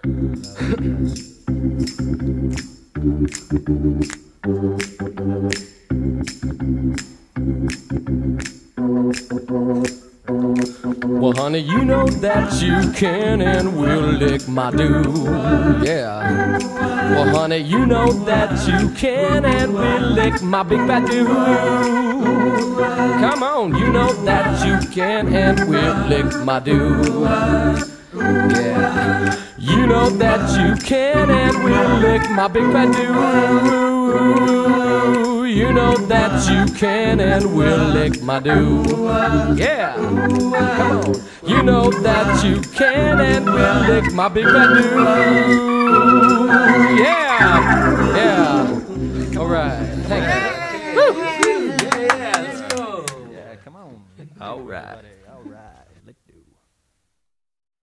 Well, honey, you know that you can and will lick my do, yeah. Well, honey, you know that you can and will lick my big fat do. Come on, you know that you can and will lick my do, yeah. You know that you can and will lick my big fat do. You know that you can and will lick my do, yeah. Come on. You know that you can and will lick my big fat do, yeah. Yeah. All right. Thank you. Yeah, let's go. Yeah, come on. All right.